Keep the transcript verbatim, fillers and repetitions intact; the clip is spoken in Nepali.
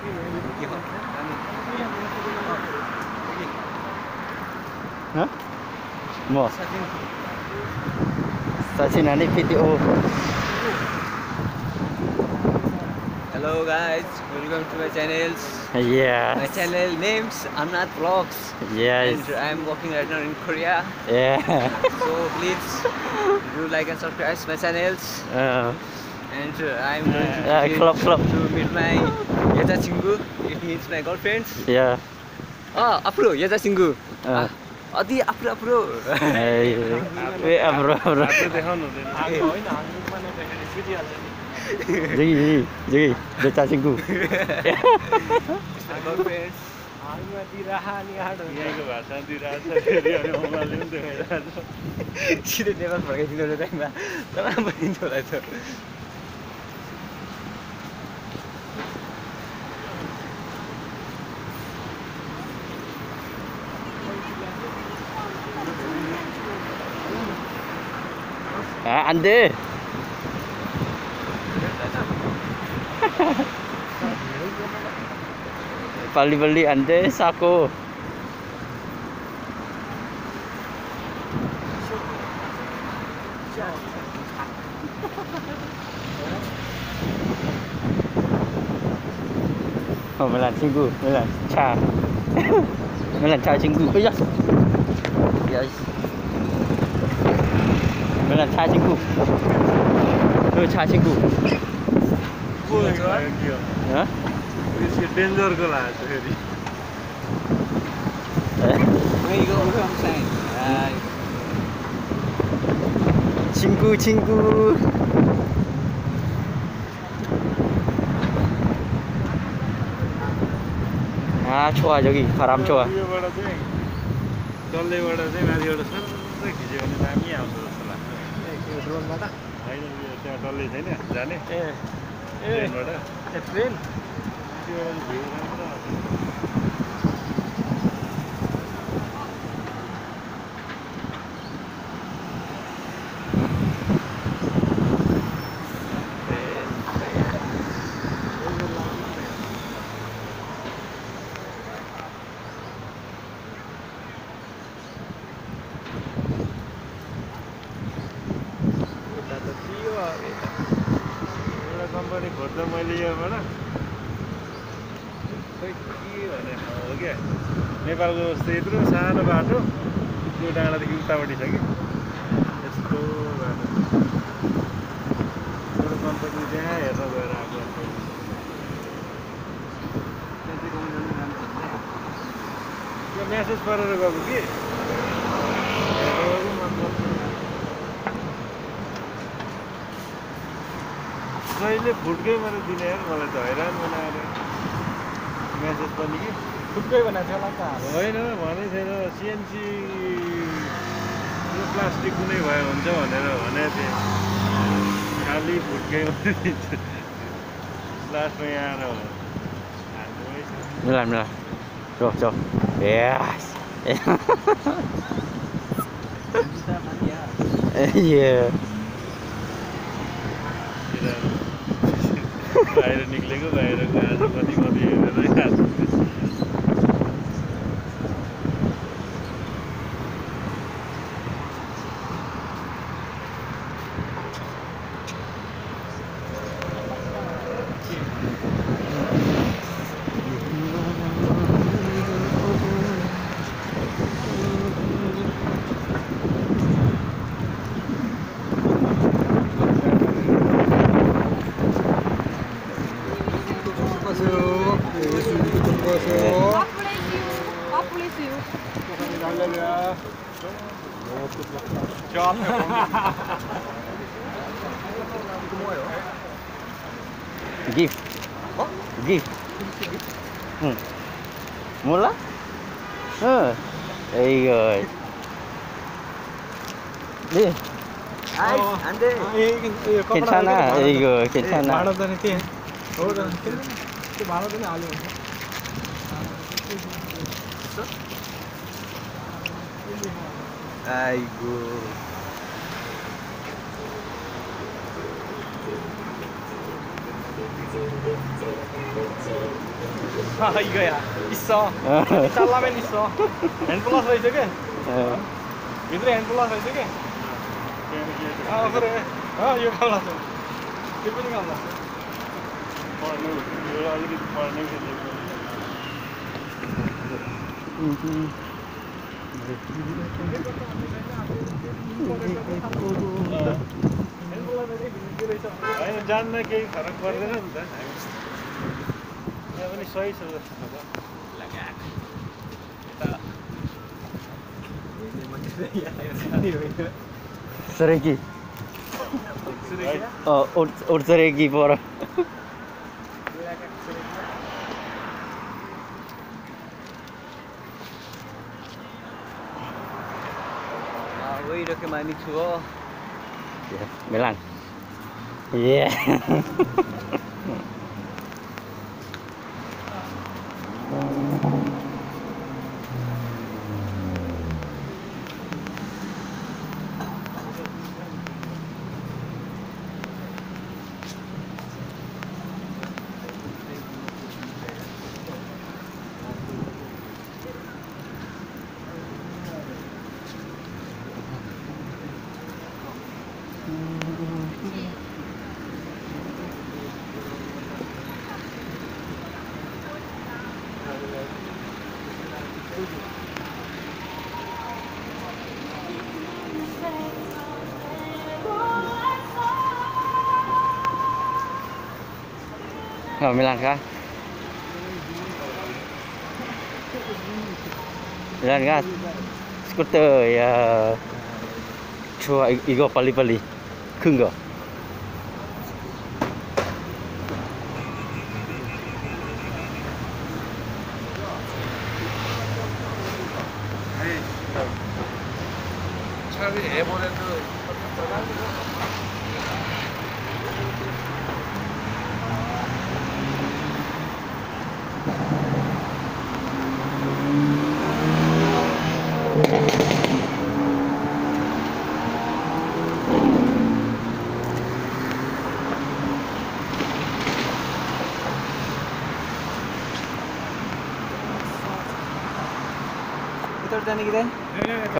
Hah? Mo. Sachin ani video. Hello guys, welcome to my channel. Yeah. My channel names Amnath Vlogs. Yes. And I'm working right now in Korea. Yeah. So please do like and subscribe my channels. Uh, And uh, I'm going to, Yeah, meet, club, club. to meet my Yeja Chingu. It means my girlfriend. yeah. Ah, Apro, Yeja Chingu. Uh. Ah, Adi Apro Apro. Hey. Wait, bro, bro. Jigi, jigi, jigi. Yeja Chingu. My girlfriend. सिधै नेपाल फर्काइदिनु एउटा टाइममा तर पनि होला त Ah, ande. Bali-bali ande sako. Oh, melan cinggu, melan cha. Melan cha cinggu. Oh ya. Yes. Melan cha cinggu. Oh, cha cinggu. Hah? Ini danger ko lah फेरि Where you go from sign? Cinggu, cinggu. Ah, 좋아 여기 바람 좋아. योबाट चाहिँ डल्लेबाट चाहिँ माथिबाट सबै खिच्यो भने दामी आउँछ जस्तो लाग्छ यो ड्रोनबाट हैन यो त्यहाँ डल्ले छैन जाने ए ट्रेनबाट ए ट्रेन त्योबाट भ्यू राम्रो आउँछ एउटा कम्पनी खोज्दा मैले योबाट खै के भने हो क्या नेपालको जस्तो यत्रो सानो बाटो त्यो डाँडादेखि उतापट्टि छ कि यस्तो बाटो एउटा कम्पनी त्यहाँ हेर्न गएर आएको त्यो मेसेज परेर गएको कि जहिले फुटकै मैले दिने यार मलाई त हैरान बनाएर मेसेज पनि कि फुटकै बनाएको छ होला त होइन भनेको छैन सिएनसी यो प्लास्टिक कुनै भयो हुन्छ भनेर भनेको थिएँ खालि फुटकै मात्रै दिन्छ लास्टमा यहाँ आएर हाल्नुमै छ Melan, melan. Jom, jom. Yes. Yeah. बाहिर निक्लेको बाहिरको आज कति कति हेरेरै खान्छ Give. Give. Hmm. Mula? Ờ. Đây rồi. Đi. Ai, ande. 괜찮아. 이거 괜찮아. भाडाదని त्यही हो त त्यो भाडाదని हाल्यो भने आइगो 아 이거야. 있어. 어. 잘라면 있어. 핸플러스 있어 어. भित्रै 핸플러스 있어 아 그래 아 이거 갈랐어 이거 पनि 갈랐어 पर्नु यो अलिकति पर्ने होइन जान्न केही फरक पर्दैन नि त यहाँ पनि सही छ जस्तो छ Seregi. Oh, or or seregi por. 아, 왜 이렇게 많이 추워? Yeah, Milan. Yeah. Rồi Milan kah? Milan kah? Skuter ya chua igo pali-pali. Khưng go. 차라리 에버랜드 उतर जाने की